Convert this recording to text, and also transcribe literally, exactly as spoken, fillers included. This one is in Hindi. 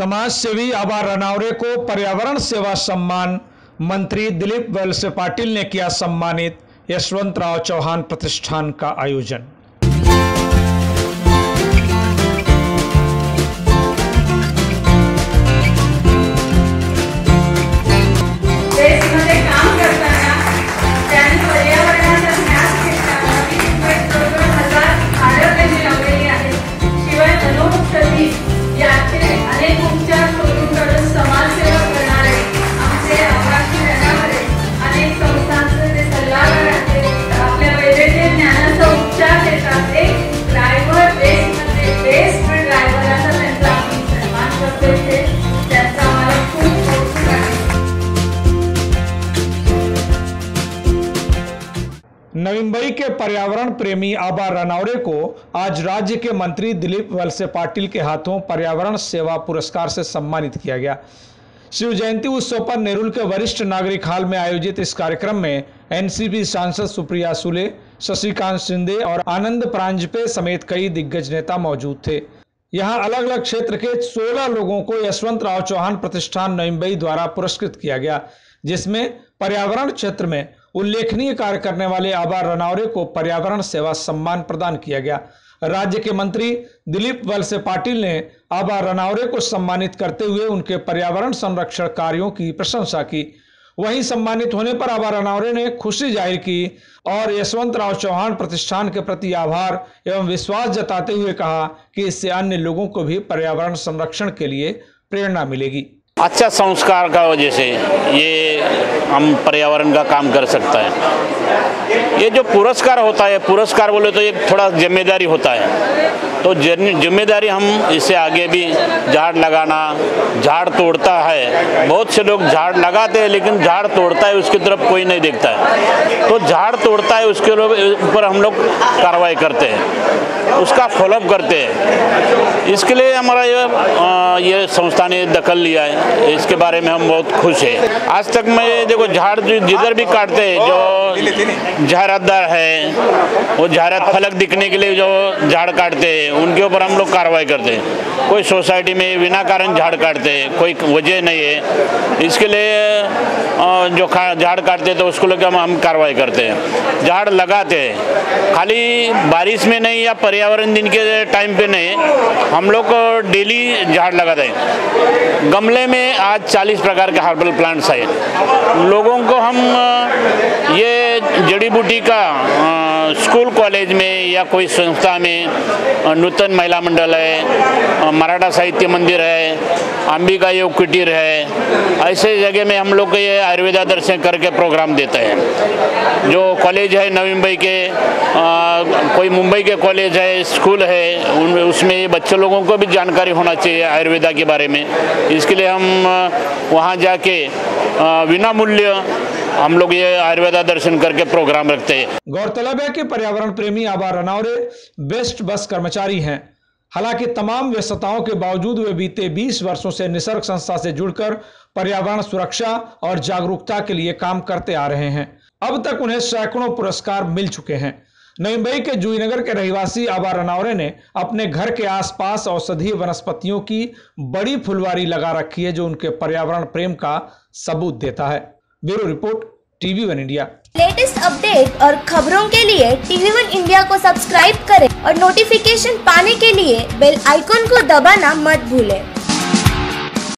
समाज सेवी आबा रनौरे को पर्यावरण सेवा सम्मान मंत्री दिलीप वलसे पाटिल ने किया सम्मानित। यशवंतराव चौहान प्रतिष्ठान का आयोजन। नवी मुंबई के पर्यावरण प्रेमी आबा रनौरे को आज राज्य के मंत्री दिलीप वलसे पाटिल के हाथों पर्यावरण सेवा पुरस्कार से सम्मानित किया गया। शिव जयंती उत्सव पर नेरुल के वरिष्ठ नागरिक हाल में आयोजित इस कार्यक्रम में एनसीपी सांसद सुप्रिया सुले, शशिकांत शिंदे और आनंद प्रांजपे समेत कई दिग्गज नेता मौजूद थे। यहां अलग अलग क्षेत्र के सोलह लोगों को यशवंतराव चौहान प्रतिष्ठान नवी मुंबई द्वारा पुरस्कृत किया गया, जिसमें पर्यावरण क्षेत्र में उल्लेखनीय कार्य करने वाले आबा रनौरे को पर्यावरण सेवा सम्मान प्रदान किया गया। राज्य के मंत्री दिलीप वलसे पाटिल ने आबा रनौरे को सम्मानित करते हुए उनके पर्यावरण संरक्षण कार्यों की प्रशंसा की। वहीं सम्मानित होने पर आबा रनौरे ने खुशी जाहिर की और यशवंतराव चौहान प्रतिष्ठान के प्रति आभार एवं विश्वास जताते हुए कहा कि इससे अन्य लोगों को भी पर्यावरण संरक्षण के लिए प्रेरणा मिलेगी। अच्छा संस्कार का वजह से ये हम पर्यावरण का काम कर सकता है। ये जो पुरस्कार होता है, पुरस्कार बोले तो एक थोड़ा जिम्मेदारी होता है, तो जिम्मेदारी हम इससे आगे भी झाड़ लगाना, झाड़ तोड़ता है, बहुत से लोग झाड़ लगाते हैं लेकिन झाड़ तोड़ता है उसकी तरफ कोई नहीं देखता है, तो झाड़ तोड़ता है उसके ऊपर हम लोग कार्रवाई करते हैं, उसका फॉलोअप करते हैं। इसके लिए हमारा ये ये संस्था ने दखल लिया है, इसके बारे में हम बहुत खुश हैं। आज तक मैं देखो झाड़ जिधर भी काटते हैं, जो जायरातदार है वो जायरात फलक दिखने के लिए जो झाड़ काटते हैं उनके ऊपर हम लोग कार्रवाई करते हैं। कोई सोसाइटी में बिना कारण झाड़ काटते हैं, कोई वजह नहीं है, इसके लिए जो झाड़ काटते हैं तो उसको लेकर हम कार्रवाई करते हैं। झाड़ लगाते हैं खाली बारिश में नहीं या पर्यावरण दिन के टाइम पे नहीं, हम लोग डेली झाड़ लगाते हैं। गमले में आज चालीस प्रकार के हर्बल प्लांट्स है। लोगों को हम ये जड़ी बूटी का स्कूल कॉलेज में या कोई संस्था में, नूतन महिला मंडल है, मराठा साहित्य मंदिर है, अंबिका योग कुटीर है, ऐसे जगह में हम लोग ये आयुर्वेदा दर्शन करके प्रोग्राम देते हैं। जो कॉलेज है नवी मुंबई के, आ, कोई मुंबई के कॉलेज है, स्कूल है, उन उसमें बच्चे लोगों को भी जानकारी होना चाहिए आयुर्वेदा के बारे में। इसके लिए हम वहाँ जाके बिना मूल्य हम लोग ये आयुर्वेदा दर्शन करके प्रोग्राम रखते हैं। गौरतलब है कि पर्यावरण प्रेमी आबा रनौरे बेस्ट बस कर्मचारी हैं। हालांकि तमाम व्यस्तताओं के बावजूद वे बीते बीस वर्षों से निसर्ग संस्था से जुड़कर पर्यावरण सुरक्षा और जागरूकता के लिए काम करते आ रहे हैं। अब तक उन्हें सैकड़ों पुरस्कार मिल चुके हैं। नई मुंबई के जूहीनगर के रहवासी आबा रनौरे ने अपने घर के आसपास औषधीय वनस्पतियों की बड़ी फुलवारी लगा रखी है, जो उनके पर्यावरण प्रेम का सबूत देता है। Bureau report, TV one India. Latest update और खबरों के लिए टीवी वन इंडिया को सब्सक्राइब करें और नोटिफिकेशन पाने के लिए बेल आइकॉन को दबाना मत भूलें।